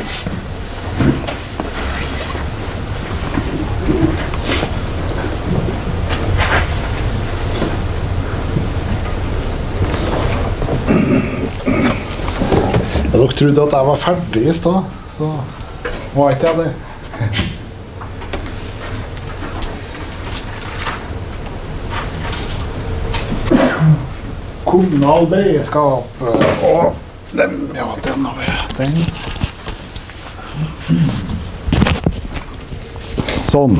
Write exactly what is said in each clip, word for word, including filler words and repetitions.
Dere trodde at jeg var ferdig i sted, så var ikke jeg det. Kommunal beredskap, og den, ja, den har vi, den. Sånn.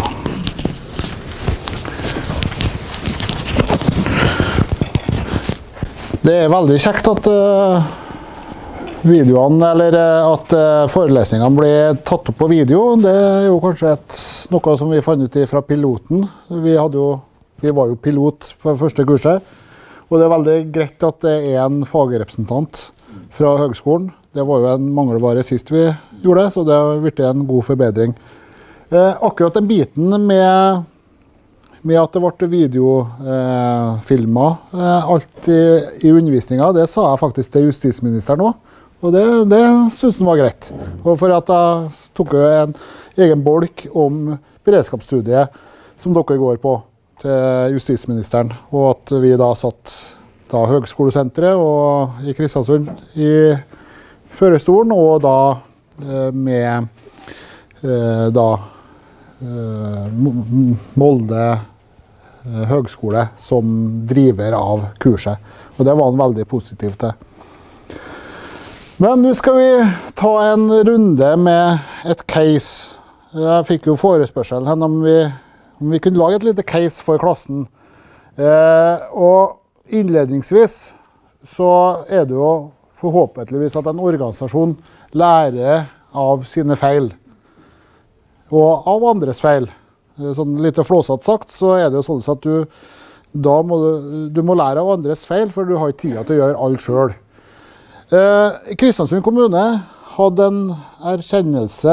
Det er veldig kjekt at uh, videoene, eller at forelesningene blir tatt opp på video. Det er jo kanskje et, noe som vi fant ut fra piloten. Vi, hadde jo, vi var jo pilot på første kurset, og det er veldig greit at det er en fagrepresentant fra høgskolen. Det var jo en mangelvare sist vi gjorde det, så det har vært en god forbedring. Eh, akkurat den biten med, med at det ble videofilmer, eh, alt i, i undervisningen, det sa jeg faktisk til justisministeren også. Og det, det synes han var greit. Og for at jeg tok en egen bolk om beredskapsstudiet som dere går på til justisministeren, og at vi da satt da Høgskolesenteret og i Kristiansund i førestolen, og da eh, med eh, da eh, Molde eh, høgskole som driver av kurset. Og det var han veldig positiv til. Men nå skal vi ta en runde med et case. Jeg fikk jo forespørsel her om vi, om vi kunne lage et lite case for klassen. Eh, og innledningsvis så er det jo forhåpentligvis at en organisasjon lærer av sine feil. Og av andres feil. Sånn litt flåsatt sagt så er det jo sånn at du, da må du, du må lære av andres feil, for du har ikke tid til å gjøre alt selv. Eh, Kristiansund kommune hadde en erkjennelse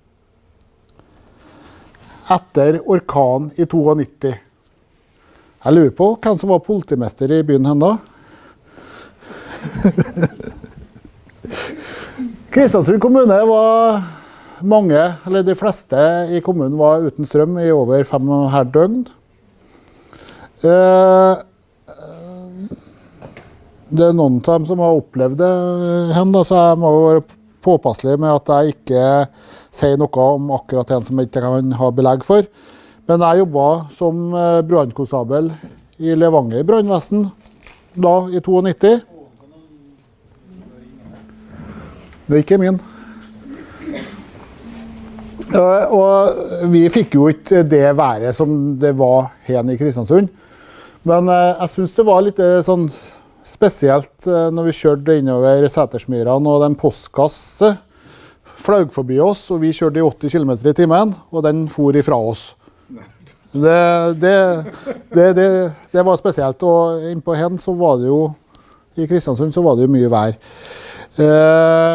etter orkan i nitto. Jeg lurer på hvem som var politimester i byen hen da. Kristiansund kommune var mange, eller de fleste i kommunen var uten strøm i over fem og et halvt døgn. Eh, Det er noen av dem som har opplevd det hen, da, så jeg må være påpasselig med at jeg ikke sier noe om akkurat en som jeg ikke kan ha belegg for. Men jeg jobbet som brannkonstabel i Levanger brannvesen da i nitto. Det er ikke min. Og vi fikk jo ikke det været som det var her i Kristiansund. Men jeg synes det var litt sånn spesielt når vi kjørte innover Sætersmyrene, og den postkasse fløy forbi oss, og vi kjørte i åtti kilometer i timen, og den for ifra oss. Det, det, det, det, det var spesielt, og innpå hen så var det jo, i Kristiansund så var det jo mye vær. Eh,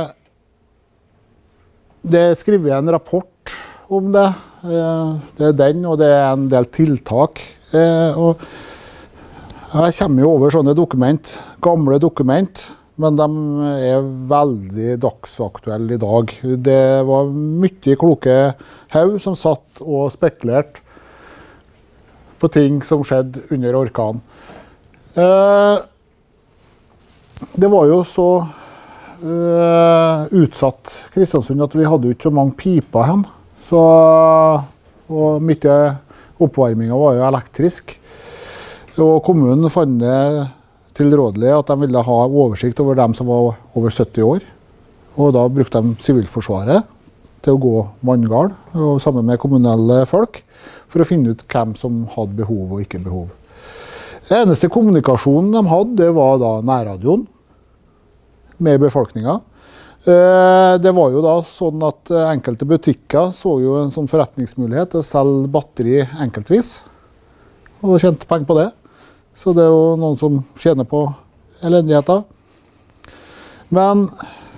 det er skrevet en rapport om det. Eh, det er den, og det er en del tiltak. Eh, og Jeg kommer jo over sånne dokument, gamle dokument, men de er veldig dagsaktuelle i dag. Det var mye kloke haug som satt og spekulerte på ting som skjedde under orkan. Eh, det var jo så eh, utsatt Kristiansund at vi hadde jo ikke så mange piper hen, så, og mye oppvarmingen var jo elektrisk. Og kommunen fant det tilrådelig at de ville ha oversikt over dem som var over sytti år. Og da brukte de Sivilforsvaret til å gå manngard, sammen med kommunale folk, for å finne ut hvem som hadde behov og ikke behov. Det eneste kommunikasjonen de hadde, det var da nærradioen med befolkningen. Det var jo da sånn at enkelte butikker så jo en sånn forretningsmulighet til å selge batteri enkeltvis, og tjente penger på det. Så det er jo noen som tjener på elendigheter. Men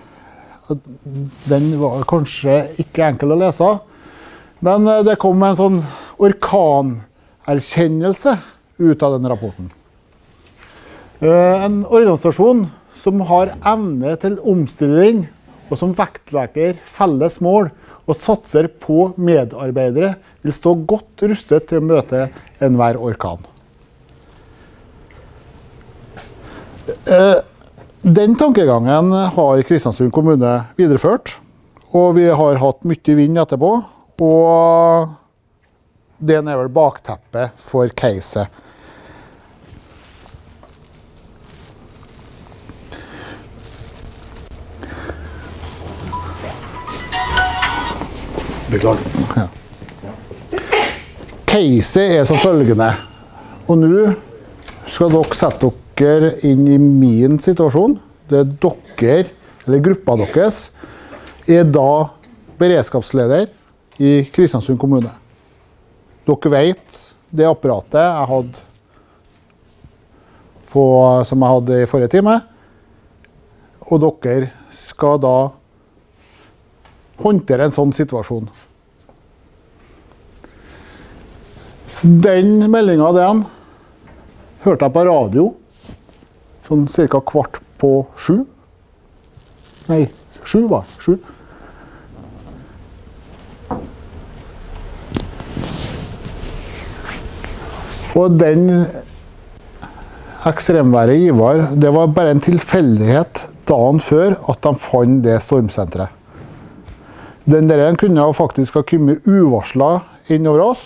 den var kanskje ikke enkel å lese. Men det kom en sånn orkanerkjennelse ut av den rapporten. En organisasjon som har evne til omstilling og som vektlegger felles mål og satser på medarbeidere, vil stå godt rustet til å møte enhver orkan. Den tankegangen har Kristiansund kommune videreført, og vi har hatt mye vind etterpå, og det er vel bakteppet for caset. Beklager. Ja. Caset er som følgende, og nå skal dere sette dere inn i min situasjon. Det er dere, eller gruppa deres, er da beredskapsleder i Kristiansund kommune. Dere vet det apparatet jeg hadde på, som jeg hadde i forrige time, og dere skal da håndtere en sånn situasjon. Den meldingen den hørte jeg på radio, sånn cirka kvart på sju. Nei, sju var det, sju. Og den ekstremværet Ivar, det var bare en tilfeldighet dagen før at de fant det stormsenteret. Den der kunne faktisk ha kommet uvarslet innover oss.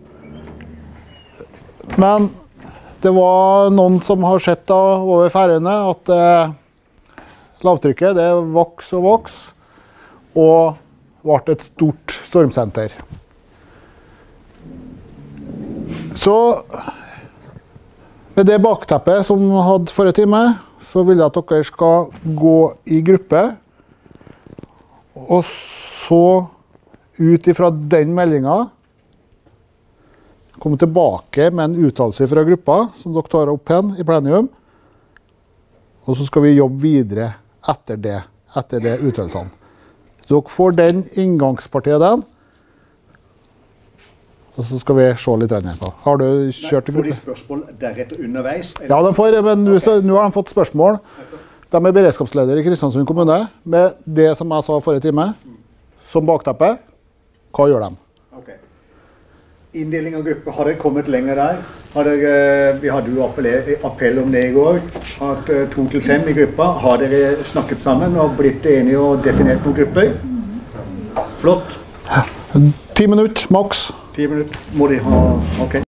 Men det var noen som har sett da over Færøyene at eh, lavtrykket det vokser og vokser, og ble et stort stormsenter. Så med det bakteppet som vi hadde forrige time, så vil jeg at dere skal gå i gruppe, og så ut ifra den meldingen komme tilbake med en uttalelse fra gruppa som dere tar opp igjen i plenium, og så skal vi jobbe videre etter det, etter det uttalelsene. Så dere får den inngangspartiet den, og så skal vi se litt på. Har du kjørt i gruppe? Får de spørsmål deretter underveis? Ja, de får, men nå, okay. Nå har de fått spørsmål. De er beredskapsleder i Kristiansund kommune, med det som jeg sa forrige time, som bakteppe. Hva gjør de? Okay. Inndeling av grupper, har dere kommet lenger der? Har dere, vi hadde jo appell om det i går, at to til fem i gruppa. Har dere snakket sammen og blitt enige og definert noen grupper? Flott. Ti minutter, maks. Ti minutter må de ha, ok.